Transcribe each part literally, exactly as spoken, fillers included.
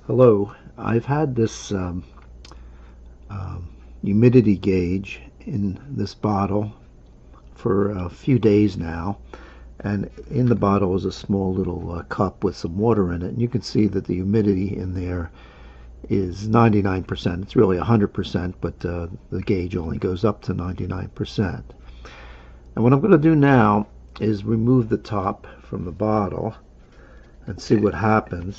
Hello, I've had this um, um, humidity gauge in this bottle for a few days now, and in the bottle is a small little uh, cup with some water in it, and you can see that the humidity in there is ninety-nine percent. It's really one hundred percent, but uh, the gauge only goes up to ninety-nine percent. And what I'm going to do now is remove the top from the bottle and see what happens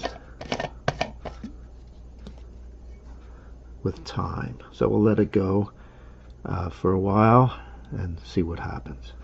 with time. So we'll let it go uh, for a while and see what happens.